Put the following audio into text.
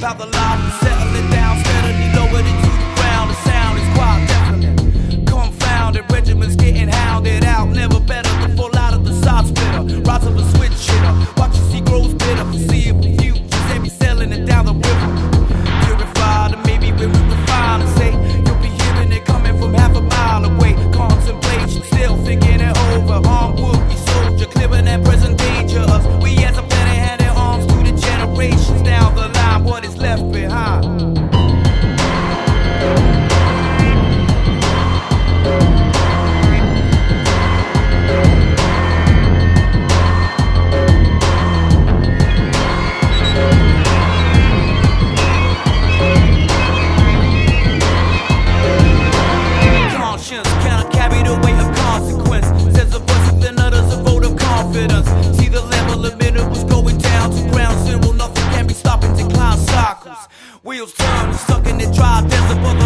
about the life, settling down steadily, lowered into the ground. The sound is quite deafening, confounded. Regiments getting hounded out, never better to fall out of the side splitter. Rise of a switch hitter, watch as he grows bitter. Foreseeable futures, they be selling it down the river. Purified, and maybe when we refine and say, you'll be hearing it coming from half a mile away. Contemplation, still thinking it over. Armed would-be soldier, clearing that present danger. Us, we as a better handed arms through the generations. Down the line, what is left behind? See the level of minerals going down to ground zero. Nothing can be stopping decline cycles. Wheels turn, stuck in the dry desert, but